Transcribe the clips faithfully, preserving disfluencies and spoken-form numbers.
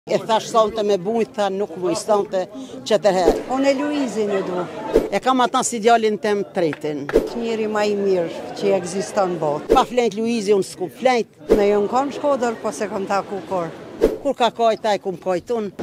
E thash sonte me bujt, tha nuk mu i sonte që tërherë. Unë e Luizin e du. E kam ata si djalin tem tretin. Njeri ma i mirë që ekziston botë. Pa flejt Luizi, unë s'ku flejt. Ne jo në kam Shkodër, po se kam taku kur. Kur ka kajt, a i kum kajt unë.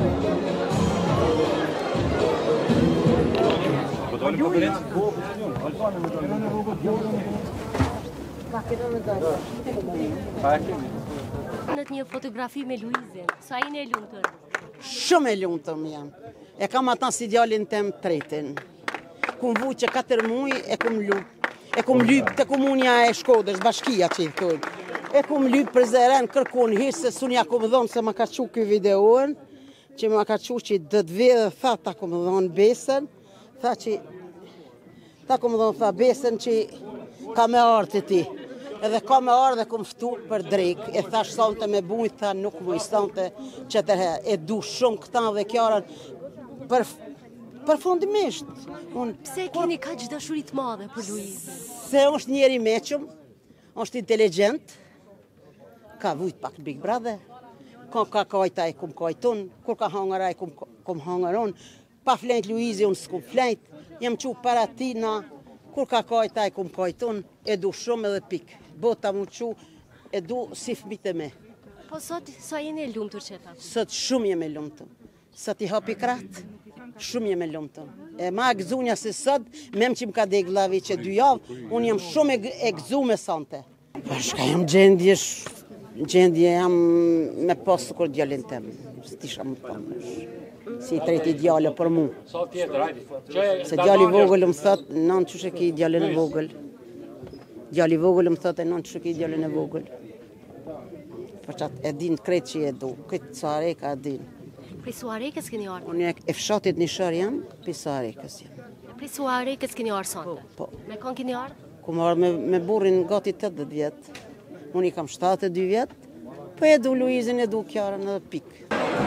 Në një fotografi me Luizin, sa i në e lumëtën? Shumë e lumëtëm jam. E kam ata si djalin tem tretin. Kum vu që katër muj e kum lup. E kum lyp të komunja e Shkodrës, bashkia që i thujnë. E kum lyp për zeren kërkun hisë, se sun ja kum dhonë se ma ka qu këj videoën, që ma ka qu që dë të vedhe, tha ta kum dhonë besën, tha që, ta kum dhonë tha besën që ka me artë ti. Edhe ka me arë dhe kum ftu për drejk, e thash sonte me bujt, tha nuk mu i sonte që tërherë. E du shumë këta dhe kjarën për, për fundimisht. Un, Pse keni ka që dashurit madhe për Luizin? Se është njeri meqëm, është inteligent, ka vujt pak Big Brother, ka ka kajta e kum kajtun, kur ka hangëra e kum, kum hangëron, pa flejt Luizi unë s'kum flejt, jem qu para tina, kur ka kajta e kum kajtun, e du shumë edhe pik. Bota mu qu, e du si fmit e me. Po sot, sa jeni e lumëtur që ta? Sot shumë jem e lumëtëm. Sot i hapi kratë, shumë jem e lumëtëm. E ma e gëzunja se sot, mem që më ka dek vlavi që dy javë, unë jem shumë e gëzu me sante. Shka jam gjendje, gjendje jam me posë kur djallin tem. Së tisha më përmësh. Si i treti djallë për mu. Se djalli vogël më thot, non që shë ki djallin e vogël. Djalli vogël më thot e non që shë ki djallin e vogël. Për qatë e din kretë që e du, këtë Suareka e din. Prej Suarekës keni arë? Unë e fshatit një shër jam, për Suarekës jam. Prej Suarekës keni arë sonte? Po. Me kon keni arë? Ku marrë me, me burin gati tetëdhjetë vjetë. Unë i kam shtatëdhjetë e dy vjetë, po e du Luizin, e du Kjarën edhe pikë.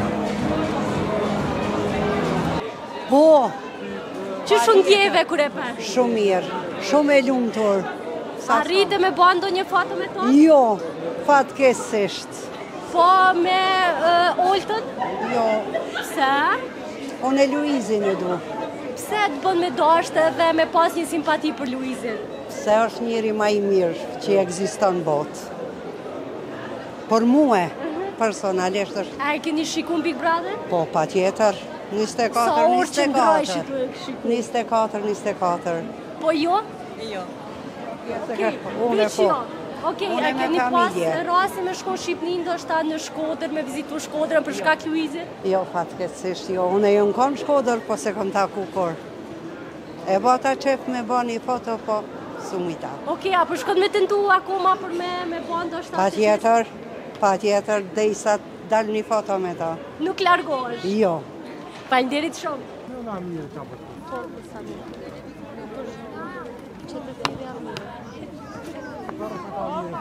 Po, Që shumë djeve kur e për? shumë mirë, shumë e lumëtur. Arrite me ba ndo një foto me tonë? Jo, fatkesisht. Po me uh, Oltën? Jo, Pse? unë e Luizin e du. Pse të bën me dashtë dhe me pas një simpati për Luizin? Se është njeri ma i mirë që ekziston botë. Por muë, personalisht është, A e keni shikun Big Brother? po, pa tjetër, njëzet e Sa katër, orë njëzet që e ndroj që katër. të shikun? njëzet e katër, njëzet e katër. Po jo? Okej, unë e po. Okej, Unë a me keni pas familje. rasti me shko Shqipni, ndoshta në Shkodër, me vizitu Shkodrën për shkak Luizit? Jo, fatkesisht, jo, unë e jo në kam Shkodër, po se kam taku kur. E bata qef me ba një foto, po, sumita. Okej, a për shkot me tentu akoma për me, me bo ndoshta? Pa tjetër, pa tjetër, dhe i sa dal një foto me ta. Nuk largohesh? Jo. Faleminderit shumë. Po, sa mirë.